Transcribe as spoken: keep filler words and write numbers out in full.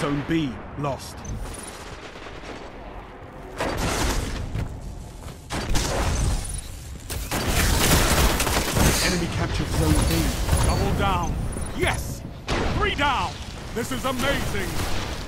Zone B lost. Enemy captured Zone B. Double down. Yes! Three down! This is amazing!